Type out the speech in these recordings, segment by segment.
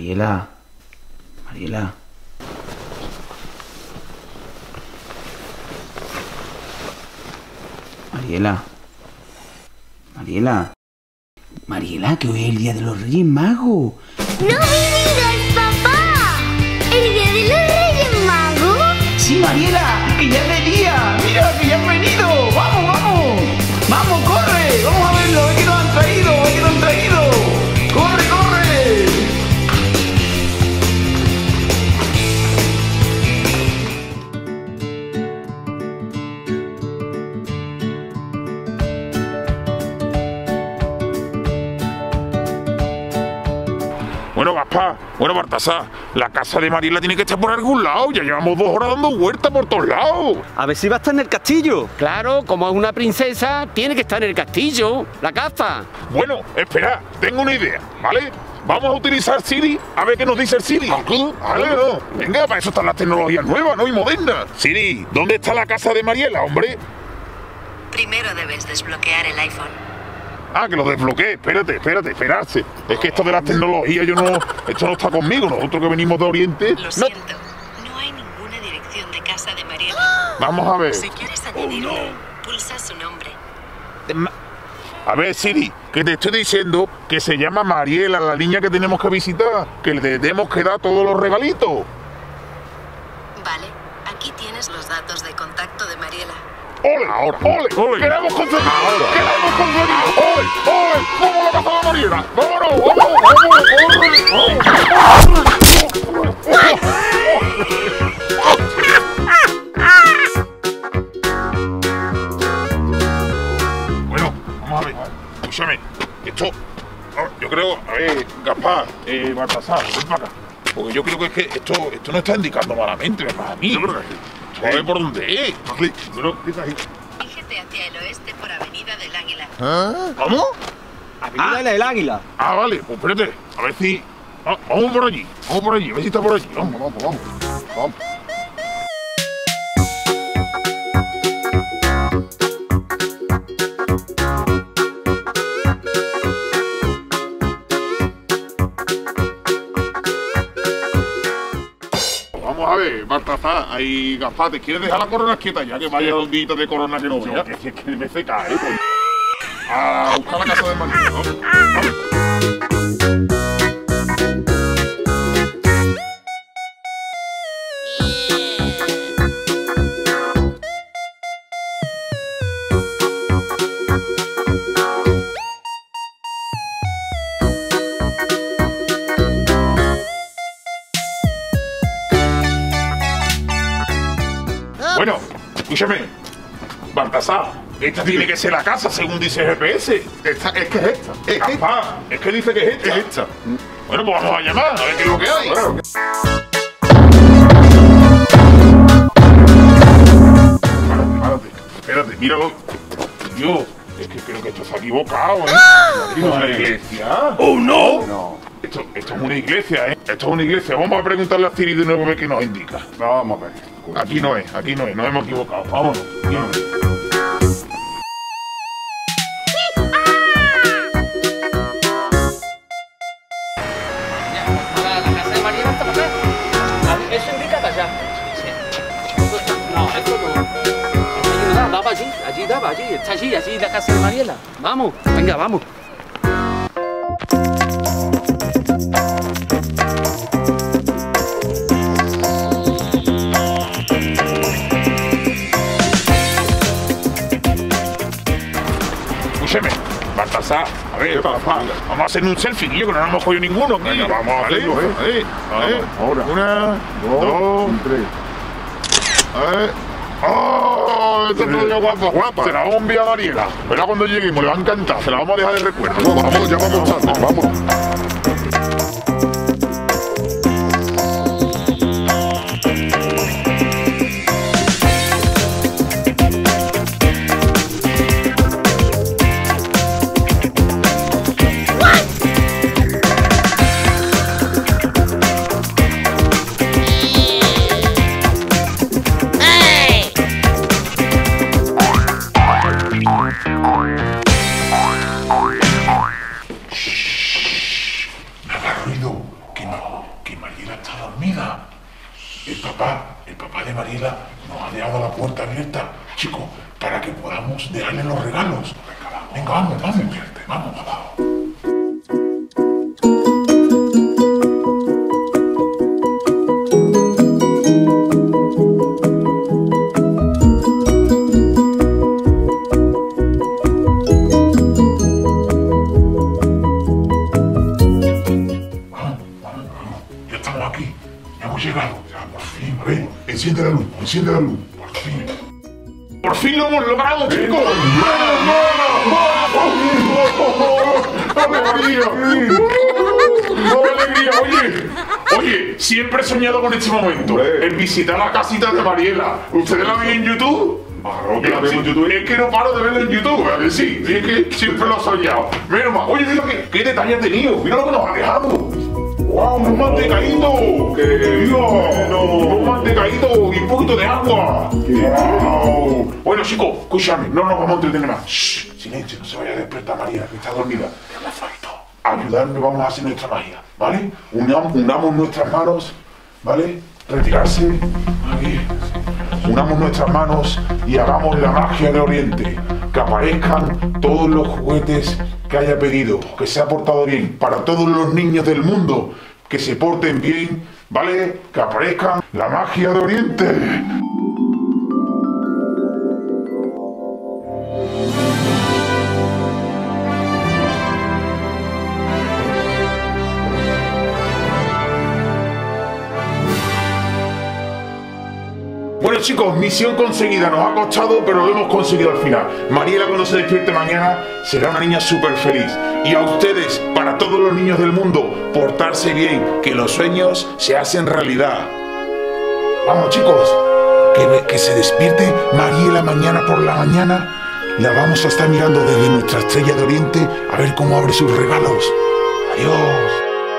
Mariela. Mariela. Mariela. Mariela. Mariela, que hoy es el día de los Reyes Magos. ¡No me digas, papá! ¿El día de los Reyes Magos? Sí, Mariela, que ya es de día. Mira, que ya han venido. Vamos, vamos. Vamos, corre. Vamos a verlo. A ver qué nos han traído. A ver qué nos han traído. Corre, corre. Bueno, Gaspar, bueno, Baltasar, la casa de Mariela tiene que estar por algún lado. Ya llevamos 2 horas dando vueltas por todos lados. A ver si va a estar en el castillo. Claro, como es una princesa, tiene que estar en el castillo, la casa. Bueno, espera, tengo una idea, ¿vale? Vamos a utilizar Siri, a ver qué nos dice el Siri. ¿Vale? No. Venga, para eso están las tecnologías nuevas, ¿no? Y modernas. Siri, ¿dónde está la casa de Mariela, hombre? Primero debes desbloquear el iPhone. Ah, que lo desbloqueé. Esperarse. Es que esto de las tecnologías, esto no está conmigo. Nosotros que venimos de Oriente. Lo siento, no hay ninguna dirección de casa de Mariela. Vamos a ver. Si quieres añadirlo, pulsa su nombre. A ver, Siri, que te estoy diciendo que se llama Mariela, la niña que tenemos que visitar, que le tenemos que dar todos los regalitos. Vale, aquí tienes los datos de contacto de Mariela. ¡Ole! Ahora, ¡ole! ¡Queremos conseguir! ¡Queremos conseguir! ¡Ole! ¡Ole! ¡Vamos a la casa de Mariela! ¡Vámonos! Bueno, vamos a ver. Escúchame. Esto... Yo creo... A ver, Gaspar, Baltasar, ven para acá. Porque yo creo que es que esto no está indicando malamente, para mí. A ver por dónde es. Fíjate hacia el oeste por Avenida del Águila. ¿Cómo? Avenida del Águila. Ah, vale, pues espérate, a ver si... vamos por allí, a ver si está por allí. Vamos. Vamos a ver, Baltasar, ahí, Gaspar, ¿te quieres dejar la corona quieta ya? Que vaya ondita de corona que no vea. Que me se cae, pues. A buscar la casa de Mariela, ¿no? Bueno, escúchame, Baltasar, esta tiene que ser la casa según dice GPS. Es que es esta. Gaspar, es que dice que es esta. Es esta. Bueno, pues vamos a llamar, a ver qué es lo que hay. Espérate, míralo. Dios, es que creo que esto se ha equivocado, ¿eh? ¿Esto es una iglesia? ¡Oh, no! Esto es una iglesia, ¿eh? Esto es una iglesia. Vamos a preguntarle a Siri de nuevo a ver qué nos indica. Vamos a ver. Aquí no es, nos hemos equivocado. Vámonos. La casa de Mariela está para acá. Eso indica para allá. No, esto no. Esto daba allí, está allí la casa de Mariela. Vamos, venga, vamos. Escúcheme, Baltasar, a ver, vamos a hacer un selfie, que no nos hemos cogido ninguno. Venga, vamos a hacerlo, Ahora. 1, 2, 3. ¡Oh! Esto es todo guapa. Se la vamos a enviar a Mariela. Verá cuando lleguemos, le va a encantar. Se la vamos a dejar de recuerdo. Vamos, ya vamos tarde. Vamos. Mariela nos ha dejado la puerta abierta, chicos, para que podamos dejarle los regalos. Venga, vamos, papá. Ya estamos aquí, ya hemos llegado. Por fin, a ver, enciende la luz, por fin lo hemos logrado, chicos. ¡Ave María! ¡Qué alegría! Oye, siempre he soñado con este momento, en visitar la casita de Mariela. ¿Ustedes la ven en YouTube? Claro que la vemos en YouTube. Es que no paro de verlo en YouTube, ¿vale? Sí, es que siempre lo he soñado. Menos mal. Oye, mira qué detalle ha tenido. Mira lo que nos ha dejado. ¡Wow! ¡Un mantecaíto! ¡Qué bueno! ¡Un mantecaíto y un poquito de agua! ¡Wow! Bueno, chicos, escúchame, no nos vamos a entretener más. ¡Shh! Silencio, no se vaya a despertar María, que está dormida. ¿Qué me falta? Ayudarnos, vamos a hacer nuestra magia, ¿vale? Unamos nuestras manos, ¿vale? Retirarse. Ahí. Unamos nuestras manos y hagamos la magia de Oriente. Que aparezcan todos los juguetes que haya pedido, que se ha portado bien, para todos los niños del mundo, que se porten bien, ¿vale? Que aparezca la magia de Oriente. Bueno chicos, misión conseguida, nos ha costado, pero lo hemos conseguido al final. Mariela cuando se despierte mañana será una niña súper feliz. Y a ustedes, para todos los niños del mundo, portarse bien, que los sueños se hacen realidad. Vamos chicos, que se despierte Mariela mañana por la mañana. La vamos a estar mirando desde nuestra estrella de Oriente a ver cómo abre sus regalos. Adiós.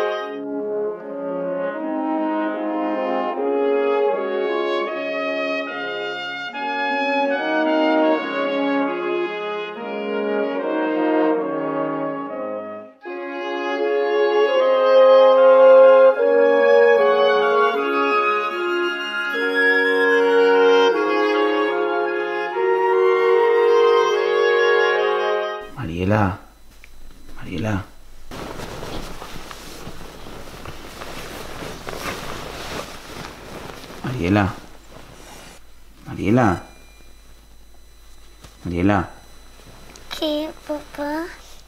Mariela. Mariela. ¿Qué, papá?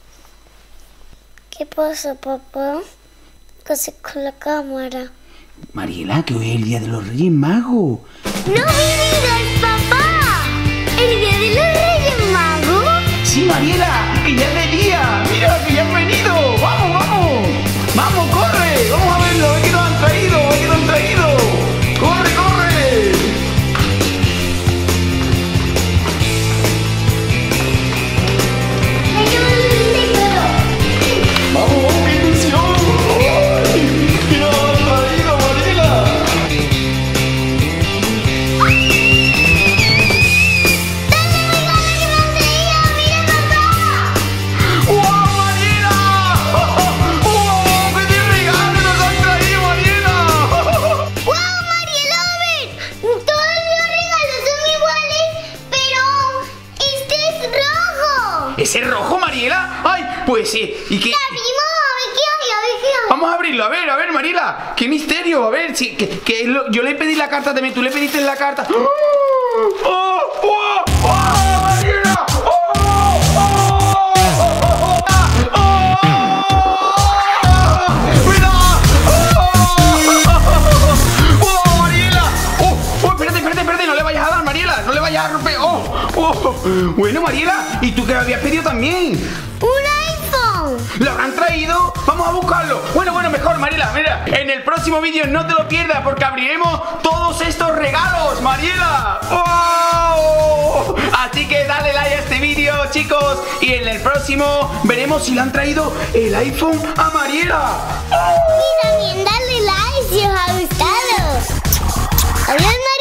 ¿Qué pasa, papá? ¿Qué haces con la cámara? Mariela, que hoy es el día de los Reyes Magos. ¡No me digas, papá! ¿El día de los Reyes Magos? Sí, Mariela, que ya es de día. Mira, que ya han venido. ¡Vamos! ¡Vamos, corre! Vamos a verlo, a ver qué nos han traído, ¡Corre! ¡Vamos, qué ilusión! ¡Ay! ¿Qué nos han traído, Mariela? ¿Ese es rojo, Mariela? ¡Ay! Pues sí. ¿Y qué? Vamos a abrirlo, a ver, Mariela. ¡Qué misterio! A ver, si, yo le pedí la carta también, tú le pediste la carta. ¡Oh, Mariela! Espérate, no le vayas a dar, Mariela, no le vayas a romper. Bueno, Mariela, ¿y tú qué habías pedido también? ¡Un iPhone! ¿Lo habrán traído? Vamos a buscarlo. Bueno, mejor, Mariela, mira, en el próximo vídeo no te lo pierdas porque abriremos todos estos regalos, Mariela. ¡Oh! Así que dale like a este vídeo, chicos, y en el próximo veremos si le han traído el iPhone a Mariela. Y también dale like si os ha gustado. Adiós.